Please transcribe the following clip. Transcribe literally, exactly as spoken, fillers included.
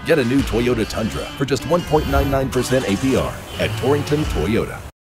Get a new Toyota Tundra for just one point nine nine percent A P R at Torrington Toyota.